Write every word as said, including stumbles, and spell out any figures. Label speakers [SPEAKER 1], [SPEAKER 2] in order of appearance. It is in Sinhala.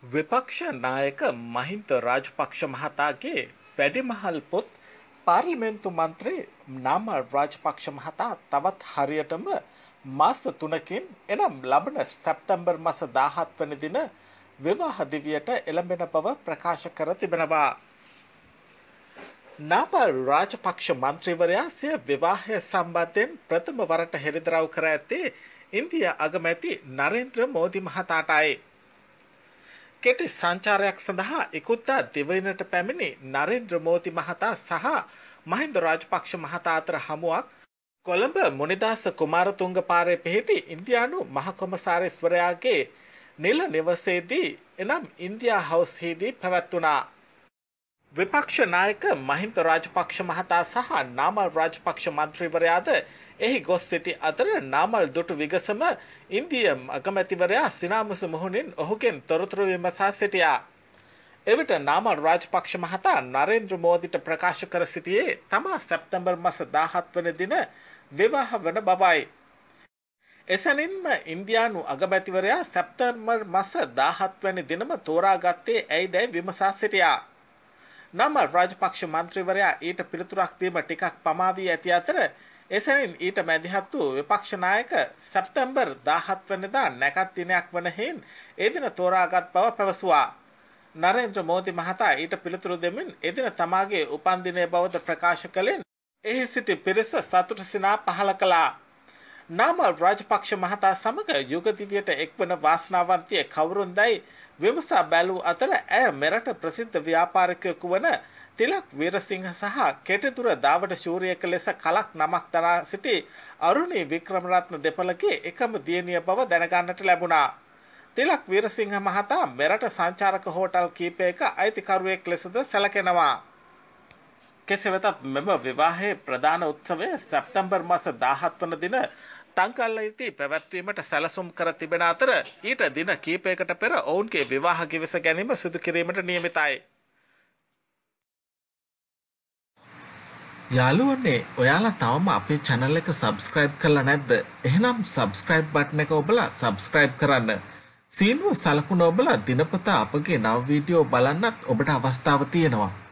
[SPEAKER 1] විපක්ෂ නායක මහින්ද රාජපක්ෂ මහතාගේ වැඩිමහල් පුත් පාර්ලිමේන්තු මන්ත්‍රී නාමල් රාජපක්ෂ මහතා තවත් හරියටම මාස තුනකින් එනම් ලබන සැප්තැම්බර් මාස දාහත් වෙනි දින විවාහ දිවියට එළඹෙන බව ප්‍රකාශ කර තිබෙනවා. නාමල් රාජපක්ෂ මන්ත්‍රීවරයා සිය විවාහය සම්බන්ධයෙන් ප්‍රථම වරට හෙළිදරව් කර ඇත්තේ ඉන්දියා අගමැති නරේන්ද්‍ර මෝදි මහතාටයි. කෙටි සංචාරයක් සඳහා ඉකුත්දා දිවයිනට පැමිණි නරේන්ද්‍ර මෝදි මහතා සහ මහින්ද රාජපක්ෂ මහතා අතර හමුවක් කොළඹ මුනිදාස කුමාරතුංග පාරේ පිහිටි ඉන්දියානු මහ කොමසාරිස්වරයාගේ නිල නිවසේදී එනම් ඉන්දියා හවුස්හිදී පැවැත්වුණා. විපක්ෂ නායක මහින්ද රාජපක්ෂ මහතා සහ නාමල් රාජපක්ෂ මන්ත්‍රීවරයාද එහි ගොස් සිටි අතර නාමල් දුටු විගසම ඉන්දිය අගමැතිවරයා සිනාමුසු මුහුණින් ඔහුගෙන් තොරතුරු විමසා සිටියා. එවිට නාමල් රාජපක්ෂ මහතා නරේන්ද්‍ර මෝදිට ප්‍රකාශ කර සිටියේ තමා සැප්තැම්බර් මාස දාහත් වන දින විවාහ වන බවයි. එසැනින්ම ඉන්දියානු අගමැතිවරයා සැප්තැම්බර් මාස දාහත් වැනි දිනම තෝරාගත්තේ ඇයිදැයි විමසා සිටියා. නාමල් රාජපක්ෂ මන්ත්‍රීවරයා ඊට පිළිතුරක් දීම ටිකක් පමා වී ඇති අතර එසැනින් ඊට මැදිහත් වූ විපක්ෂ නායක සැප්තැම්බර් දාහත් වෙනිදා නැකත් දිනයක් වන හේන් ඒ දින තෝරාගත් බව පැවසුවා. නරේන්ද්‍ර මෝදි මහතා ඊට පිළිතුරු දෙමින් එදින තමාගේ උපන් දිනය බවද ප්‍රකාශ කළෙන් එහි සිටි පිරිස සතුට සිනා පහළ කළා. නාමල් රාජපක්ෂ මහතා සමග යුග දිවියට එක්වන වාසනාවන්තිය කවුරුන්දයි විමසා බැලූ අතර ඇය මෙරට ප්‍රසිද්ධ ව්‍යාපාරිකයෙකු වන තිලක් වීරසිංහ සහ කෙටිදුර දාවඩ ශූරියක ලෙස කලක් නමක් දරා සිටි අරුණී වික්‍රමරත්න දෙපළගේ එකම දියණිය බව දැනගන්නට ලැබුණා. තිලක් වීරසිංහ මහතා මෙරට සංචාරක හෝටල් කීපයක අයිතිකරුවෙක් ලෙසද සැලකෙනවා. කෙසේ වෙතත් මෙම විවාහයේ ප්‍රධාන උත්සවය සැප්තැම්බර් මාස දාහත් වන දින තංකල්ලයිති පැවැත්වීමට සැලසුම් කර තිබෙන අතර ඊට දින කීපයකට පෙර ඔවුන්ගේ විවාහ ගිවිස ගැනීම සිදු කිරීමට නියමිතයි. යාළුවනේ ඔයාලා තවම අපේ channel එක subscribe කරලා නැද්ද? එහෙනම් subscribe button එක ඔබලා subscribe කරන්න. සීනුව සලකුණ ඔබලා දිනපතා අපගේ නව වීඩියෝ බලන්නත් ඔබට අවස්ථාව තියෙනවා.